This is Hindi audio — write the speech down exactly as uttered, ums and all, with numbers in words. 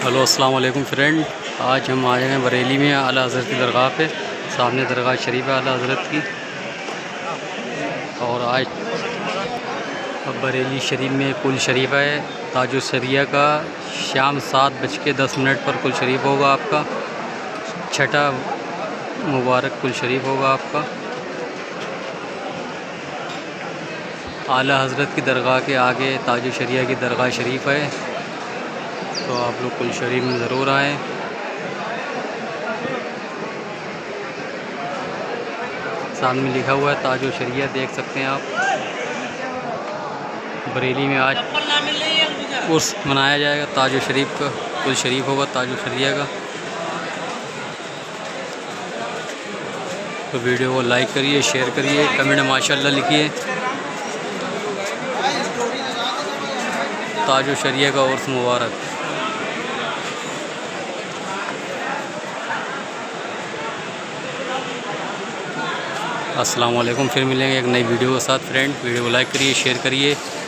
हेलो अस्सलाम वालेकुम फ्रेंड। आज हम आए हैं बरेली में आला हज़रत की दरगाह पे। सामने दरगाह शरीफ है आला हज़रत की। और आज बरेली शरीफ में कुल शरीफ है ताजुल शरिया का। शाम सात बज के दस मिनट पर कुल शरीफ होगा आपका। छठा मुबारक कुल शरीफ होगा आपका। आला हज़रत की दरगाह के आगे ताजुल शरिया की दरगाह शरीफ है, तो आप लोग कुल शरीफ में ज़रूर आएँ। सामने लिखा हुआ है ताजुल शरिया, देख सकते हैं आप। बरेली में आज उर्स मनाया जाएगा ताजुल शरीफ का। कुल शरीफ होगा ताजुल शरिया का। तो वीडियो को लाइक करिए, शेयर करिए, कमेंट में माशाल्लाह लिखिए। ताजुल शरिया का उर्स मुबारक। अस्सलाम वालेकुम। फिर मिलेंगे एक नई वीडियो के साथ फ्रेंड। वीडियो को लाइक करिए, शेयर करिए।